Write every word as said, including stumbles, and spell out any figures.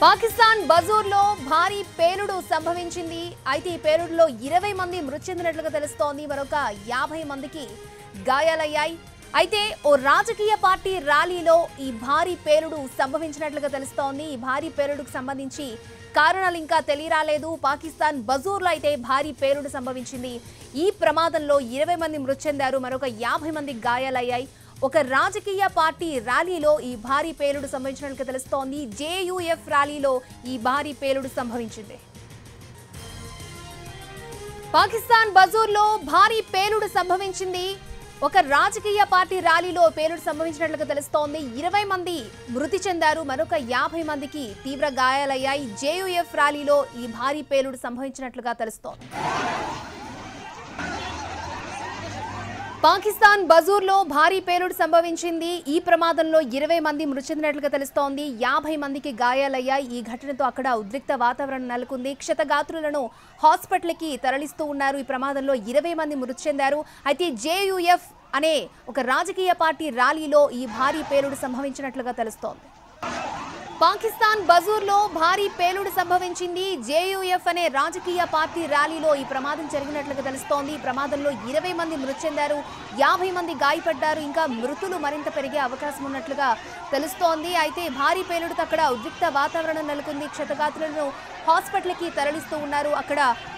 పాకిస్తాన్ బజూర్లో భారీ పేలుడు సంభవించింది. అయితే ఈ పేలుడులో ఇరవై మంది మృతి చెందినట్లుగా తెలుస్తోంది. మరొక యాభై మందికి గాయాలయ్యాయి. అయితే ఓ రాజకీయ పార్టీ ర్యాలీలో ఈ భారీ పేలుడు సంభవించినట్లుగా తెలుస్తోంది. ఈ భారీ పేలుడుకు సంబంధించి కారణాలు ఇంకా తెలియరాలేదు. పాకిస్తాన్ బజూర్లో అయితే భారీ పేలుడు సంభవించింది. ఈ ప్రమాదంలో ఇరవై మంది మృతి చెందారు. మరొక యాభై మంది గాయాలయ్యాయి. ఒక రాజకీయ పార్టీ ర్యాలీలో ఈ భారీ పేలుడు సంభవించినట్లుగా తెలుస్తోంది. జేయూఎఫ్ ర్యాలీలో ఈ భారీ పేలుడు సంభవించింది. పాకిస్తాన్ బజూర్లో భారీ పేలుడు సంభవించింది. ఒక రాజకీయ పార్టీ ర్యాలీలో పేలుడు సంభవించినట్లుగా తెలుస్తోంది. ఇరవై మంది మృతి చెందారు. మరొక యాభై మందికి తీవ్ర గాయాలయ్యాయి. జేయూఎఫ్ ర్యాలీలో ఈ భారీ పేలుడు సంభవించినట్లుగా తెలుస్తోంది. పాకిస్తాన్ బజూర్లో భారీ పేలుడు సంభవించింది. ఈ ప్రమాదంలో ఇరవై మంది మృతి చెందినట్లుగా తెలుస్తోంది. యాభై మందికి గాయాలయ్యాయి. ఈ ఘటనతో అక్కడ ఉద్రిక్త వాతావరణం నెలకొంది. క్షతగాత్రులను హాస్పిటల్కి తరలిస్తూ ఉన్నారు. ఈ ప్రమాదంలో ఇరవై మంది మృతి చెందారు. అయితే జేయూఎఫ్ అనే ఒక రాజకీయ పార్టీ ర్యాలీలో ఈ భారీ పేలుడు సంభవించినట్లుగా తెలుస్తోంది. పాకిస్తాన్ బజూర్లో భారీ పేలుడు సంభవించింది. జేయూఎఫ్ అనే రాజకీయ పార్టీ ర్యాలీలో ఈ ప్రమాదం జరిగినట్లుగా తెలుస్తోంది. ఈ ప్రమాదంలో ఇరవై మంది మృతి చెందారు. యాభై మంది గాయపడ్డారు. ఇంకా మృతులు మరింత పెరిగే అవకాశం ఉన్నట్లుగా తెలుస్తోంది. అయితే భారీ పేలుడుతో అక్కడ ఉద్రిక్త వాతావరణం నెలకొంది. క్షతగాత్రులను హాస్పిటల్కి తరలిస్తూ ఉన్నారు. అక్కడ